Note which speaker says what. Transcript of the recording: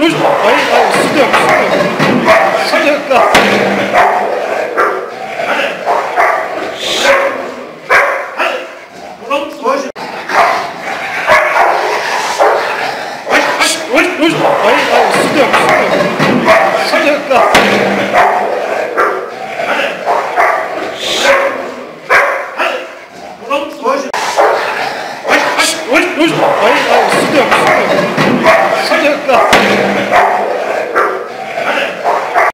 Speaker 1: Hayır, hayır, su dök, su dök. Su dök lan. Hayır, hayır, su dök, su dök. Su dök lan. Hayır, hayır, su dök, su dök. Su dök lan.